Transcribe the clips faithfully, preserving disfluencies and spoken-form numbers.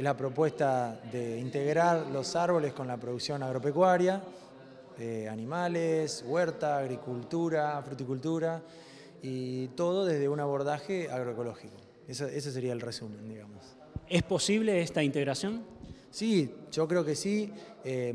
la propuesta de integrar los árboles con la producción agropecuaria, eh, animales, huerta, agricultura, fruticultura y todo desde un abordaje agroecológico. Eso, ese sería el resumen, digamos. ¿Es posible esta integración? Sí, yo creo que sí. Eh,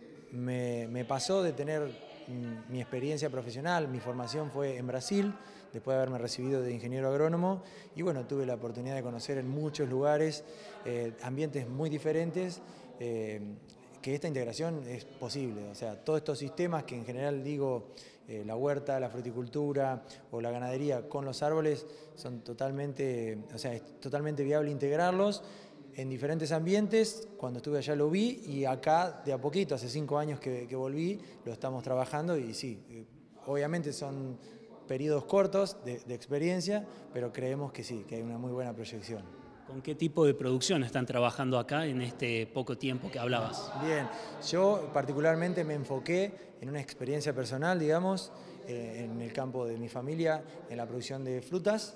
me, me pasó de tener mm, mi experiencia profesional, mi formación fue en Brasil, después de haberme recibido de ingeniero agrónomo, y bueno, tuve la oportunidad de conocer en muchos lugares, eh, ambientes muy diferentes, eh, que esta integración es posible. O sea, todos estos sistemas que en general digo, eh, la huerta, la fruticultura o la ganadería con los árboles, son totalmente, o sea, es totalmente viable integrarlos en diferentes ambientes. Cuando estuve allá lo vi y acá de a poquito, hace cinco años que, que volví, lo estamos trabajando y sí, eh, obviamente son periodos cortos de, de experiencia, pero creemos que sí, que hay una muy buena proyección. ¿Con qué tipo de producción están trabajando acá en este poco tiempo que hablabas? Bien, yo particularmente me enfoqué en una experiencia personal, digamos, eh, en el campo de mi familia, en la producción de frutas,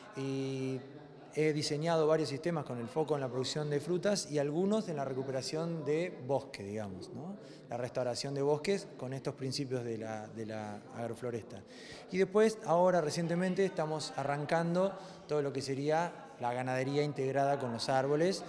y he diseñado varios sistemas con el foco en la producción de frutas y algunos en la recuperación de bosque, digamos, ¿no? La restauración de bosques con estos principios de la, de la agrofloresta. Y después, ahora recientemente, estamos arrancando todo lo que sería la ganadería integrada con los árboles,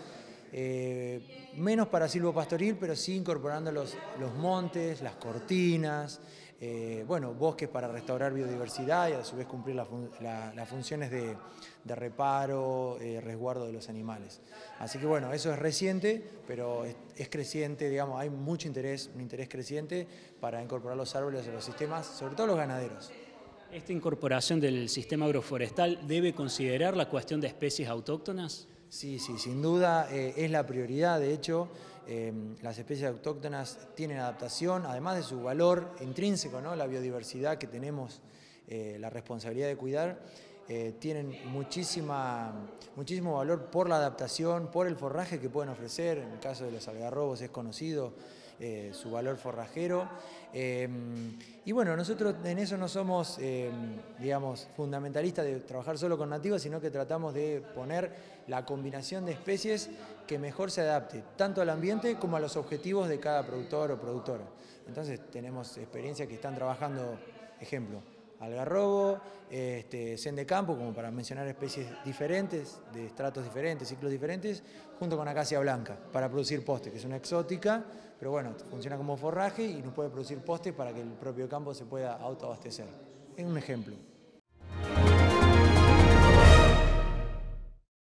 eh, menos para silvopastoril, pero sí incorporando los, los montes, las cortinas, eh, bueno, bosques para restaurar biodiversidad y a su vez cumplir la fun la, las funciones de, de reparo, eh, resguardo de los animales. Así que bueno, eso es reciente, pero es, es creciente, digamos, hay mucho interés, un interés creciente para incorporar los árboles a los sistemas, sobre todo los ganaderos. ¿Esta incorporación del sistema agroforestal debe considerar la cuestión de especies autóctonas? Sí, sí, sin duda eh, es la prioridad. De hecho, eh, las especies autóctonas tienen adaptación, además de su valor intrínseco, ¿no? La biodiversidad que tenemos, eh, la responsabilidad de cuidar, eh, tienen muchísima, muchísimo valor por la adaptación, por el forraje que pueden ofrecer. En el caso de los algarrobos es conocido eh, su valor forrajero. Eh, y bueno, nosotros en eso no somos, eh, digamos, fundamentalistas de trabajar solo con nativos, sino que tratamos de poner la combinación de especies que mejor se adapte, tanto al ambiente como a los objetivos de cada productor o productora. Entonces tenemos experiencias que están trabajando, ejemplo, algarrobo, este, sen de campo, como para mencionar especies diferentes, de estratos diferentes, ciclos diferentes, junto con acacia blanca, para producir postes, que es una exótica, pero bueno, funciona como forraje y nos puede producir postes para que el propio campo se pueda autoabastecer. Es un ejemplo.